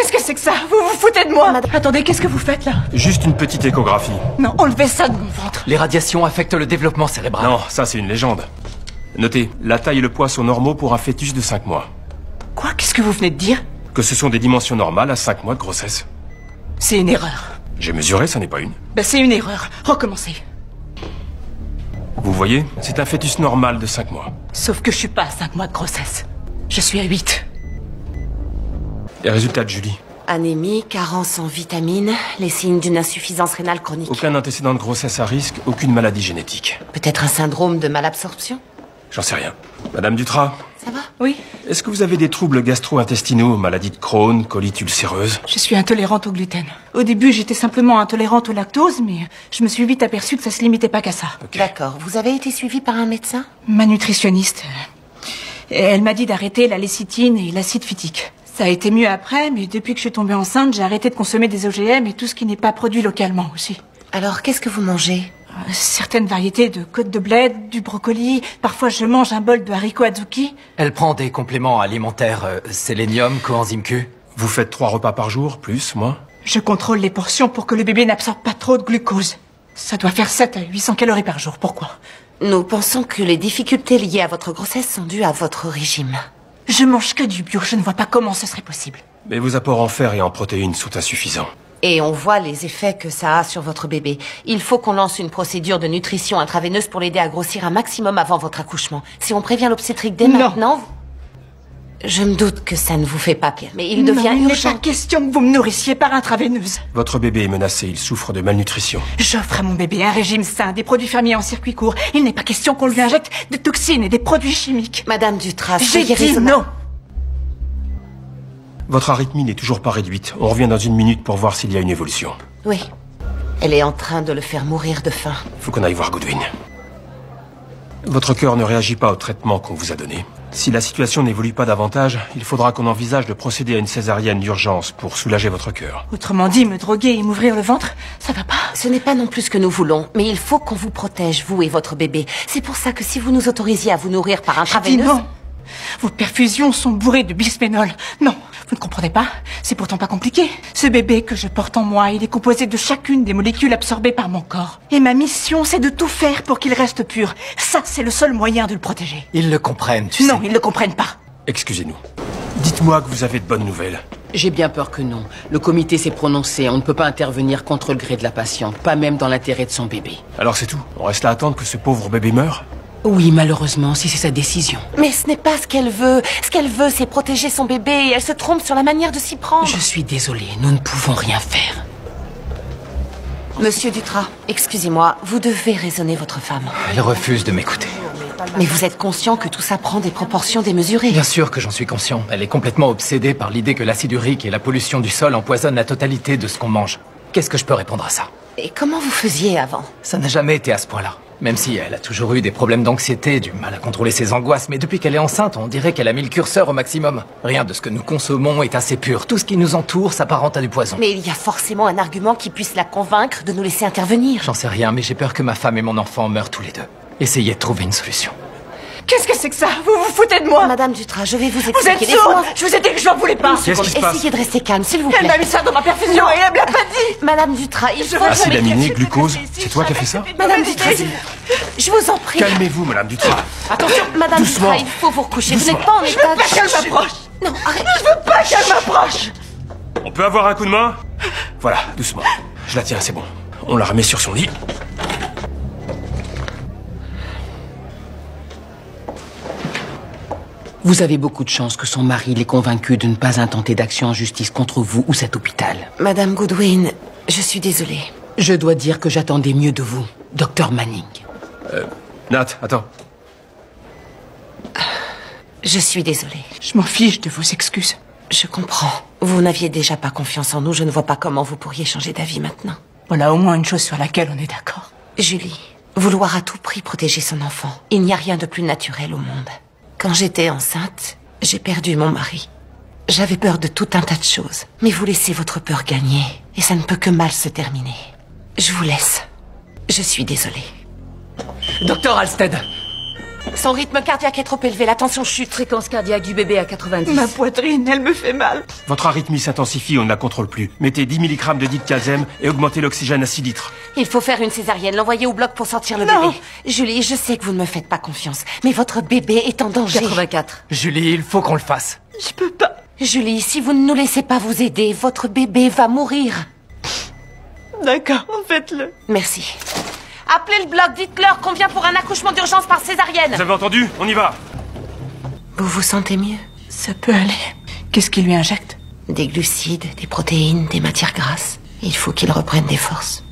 Qu'est-ce que c'est que ça? Vous vous foutez de moi? Attendez, qu'est-ce que vous faites là? Juste une petite échographie. Non, enlevez ça de mon ventre. Les radiations affectent le développement cérébral. Non, ça c'est une légende. Notez, la taille et le poids sont normaux pour un fœtus de 5 mois. Quoi? Qu'est-ce que vous venez de dire? Que ce sont des dimensions normales à 5 mois de grossesse. C'est une erreur. J'ai mesuré, ça n'est pas une. Ben c'est une erreur. Recommencez. Vous voyez, c'est un fœtus normal de 5 mois. Sauf que je suis pas à 5 mois de grossesse. Je suis à 8. Les résultats de Julie. Anémie, carence en vitamines, les signes d'une insuffisance rénale chronique. Aucun antécédent de grossesse à risque, aucune maladie génétique. Peut-être un syndrome de malabsorption? J'en sais rien. Madame Dutras, Ça va? Oui, est-ce que vous avez des troubles gastro-intestinaux, maladie de Crohn, colite ulcéreuse? je suis intolérante au gluten. Au début, j'étais simplement intolérante au lactose, mais je me suis vite aperçue que ça se limitait pas qu'à ça. Ok. D'accord. Vous avez été suivi par un médecin? Ma nutritionniste, elle m'a dit d'arrêter la lécithine et l'acide phytique. Ça a été mieux après, mais depuis que je suis tombée enceinte, j'ai arrêté de consommer des OGM et tout ce qui n'est pas produit localement aussi. Alors, qu'est-ce que vous mangez? Certaines variétés de côte de bled, du brocoli, parfois je mange un bol de haricots azuki. Elle prend des compléments alimentaires, sélénium, coenzyme Q. Vous faites 3 repas par jour, plus, moins? Je contrôle les portions pour que le bébé n'absorbe pas trop de glucose. Ça doit faire 7 à 800 calories par jour. Pourquoi? Nous pensons que les difficultés liées à votre grossesse sont dues à votre régime. Je mange que du bio, je ne vois pas comment ce serait possible. Mais vos apports en fer et en protéines sont insuffisants. Et on voit les effets que ça a sur votre bébé. Il faut qu'on lance une procédure de nutrition intraveineuse pour l'aider à grossir un maximum avant votre accouchement. Si on prévient l'obstétrique dès maintenant... Je me doute que ça ne vous fait pas plaisir, mais il devient non, il n'est urgent. pas question que vous me nourrissiez par intraveineuse. Votre bébé est menacé, il souffre de malnutrition. J'offre à mon bébé un régime sain, des produits fermiers en circuit court. Il n'est pas question qu'on lui injecte des toxines et des produits chimiques. Madame Dutras, J'ai soyez dit raisonnable. non. Votre arythmie n'est toujours pas réduite. On revient dans 1 minute pour voir s'il y a une évolution. Oui. Elle est en train de le faire mourir de faim. Faut qu'on aille voir Goodwin. Votre cœur ne réagit pas au traitement qu'on vous a donné. Si la situation n'évolue pas davantage, il faudra qu'on envisage de procéder à une césarienne d'urgence pour soulager votre cœur. Autrement dit, me droguer et m'ouvrir le ventre, ça va pas. Ce n'est pas non plus ce que nous voulons, mais il faut qu'on vous protège, vous et votre bébé. C'est pour ça que si vous nous autorisiez à vous nourrir par Je dis intraveineuse... non. Vos perfusions sont bourrées de bisphénol. Non, vous ne comprenez pas? C'est pourtant pas compliqué. Ce bébé que je porte en moi, il est composé de chacune des molécules absorbées par mon corps. Et ma mission, c'est de tout faire pour qu'il reste pur. Ça, c'est le seul moyen de le protéger. Ils le comprennent, tu sais. Non, ils ne le comprennent pas. Excusez-nous. Dites-moi que vous avez de bonnes nouvelles. J'ai bien peur que non. Le comité s'est prononcé. On ne peut pas intervenir contre le gré de la patiente, pas même dans l'intérêt de son bébé. Alors c'est tout. On reste là à attendre que ce pauvre bébé meure? Oui, malheureusement, si c'est sa décision. Mais ce n'est pas ce qu'elle veut. Ce qu'elle veut, c'est protéger son bébé et elle se trompe sur la manière de s'y prendre. Je suis désolée, nous ne pouvons rien faire. Monsieur Dutras, excusez-moi, vous devez raisonner votre femme. Elle refuse de m'écouter. Mais vous êtes conscient que tout ça prend des proportions démesurées. Bien sûr que j'en suis conscient. Elle est complètement obsédée par l'idée que l'acide urique et la pollution du sol empoisonnent la totalité de ce qu'on mange. Qu'est-ce que je peux répondre à ça? Et comment vous faisiez avant? Ça n'a jamais été à ce point-là. Même si elle a toujours eu des problèmes d'anxiété, du mal à contrôler ses angoisses, mais depuis qu'elle est enceinte, on dirait qu'elle a mis le curseur au maximum. Rien de ce que nous consommons est assez pur. Tout ce qui nous entoure s'apparente à du poison. Mais il y a forcément un argument qui puisse la convaincre de nous laisser intervenir. J'en sais rien, mais j'ai peur que ma femme et mon enfant meurent tous les deux. Essayez de trouver une solution. Qu'est-ce que c'est que ça? Vous vous foutez de moi? Madame Dutras, je vais vous Vous expliquer. êtes sourde? Je vous ai dit que je n'en voulais pas. Qu'est-ce qui se passe? Essayez de rester calme, s'il vous Elle plaît. m'a mis ça dans ma perfusion et elle me l'a pas dit. Madame Dutras, il faut... Acide aminé, glucose, c'est toi qui as fait ça? Madame Dutras, je vous en prie. Calmez-vous, Madame Dutras. Attention, Madame Doucement. Dutras, il faut vous recoucher. Vous Doucement. n'êtes pas en état Pas qu'elle m'approche. Non, arrête. Je veux pas qu'elle m'approche. On peut avoir un coup de main? Voilà, doucement. Je la tiens, c'est bon. On la remet sur son lit. Vous avez beaucoup de chance que son mari l'ait convaincu de ne pas intenter d'action en justice contre vous ou cet hôpital. Madame Goodwin, je suis désolée. Je dois dire que j'attendais mieux de vous, Dr Manning. Nat, attends. Je suis désolée. Je m'en fiche de vos excuses. Je comprends. Vous n'aviez déjà pas confiance en nous. Je ne vois pas comment vous pourriez changer d'avis maintenant. Voilà au moins une chose sur laquelle on est d'accord. Julie, vouloir à tout prix protéger son enfant. Il n'y a rien de plus naturel au monde. Quand j'étais enceinte, j'ai perdu mon mari. J'avais peur de tout un tas de choses. Mais vous laissez votre peur gagner. Et ça ne peut que mal se terminer. Je vous laisse. Je suis désolée. Docteur Halstead, Son rythme cardiaque est trop élevé, la tension chute. Fréquence cardiaque du bébé à 90. Ma poitrine, elle me fait mal. Votre arythmie s'intensifie, on ne la contrôle plus. Mettez 10 mg de diclazem et augmentez l'oxygène à 6 litres. Il faut faire une césarienne, l'envoyer au bloc pour sortir le Non. bébé. Julie, je sais que vous ne me faites pas confiance, mais votre bébé est en danger. 84. Julie, il faut qu'on le fasse. Je peux pas. Julie, si vous ne nous laissez pas vous aider, votre bébé va mourir. D'accord, faites-le. Merci. Appelez le bloc, dites-leur qu'on vient pour un accouchement d'urgence par césarienne. Vous avez entendu? On y va. Vous vous sentez mieux? Ça peut aller. Qu'est-ce qu'il lui injecte? Des glucides, des protéines, des matières grasses. Il faut qu'il reprenne des forces.